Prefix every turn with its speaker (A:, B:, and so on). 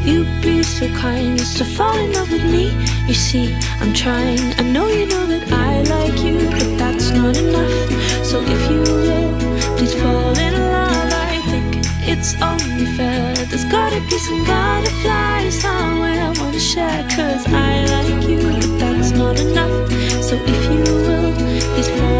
A: you'd be so kind as to fall in love with me. You see, I'm trying. I know you know that I like you, but that's not enough. So if you will, please fall in love. I think it's only fair. There's gotta be some butterflies somewhere I wanna share. Cause I like you, but that's not enough. So if you will, please fall